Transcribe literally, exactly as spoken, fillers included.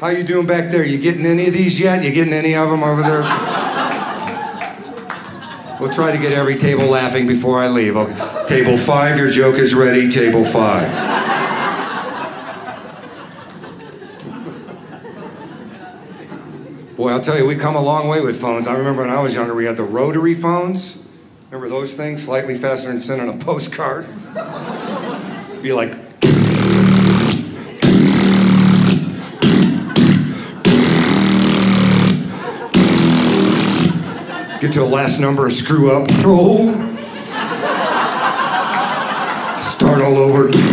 How you doing back there? You getting any of these yet? You getting any of them over there? We'll try to get every table laughing before I leave. Okay. Table five, your joke is ready. Table five. Boy, I'll tell you, we come a long way with phones. I remember when I was younger, we had the rotary phones. Remember those things? Slightly faster than sending a postcard. Be like... Get to the last number and screw up. Oh. Start all over.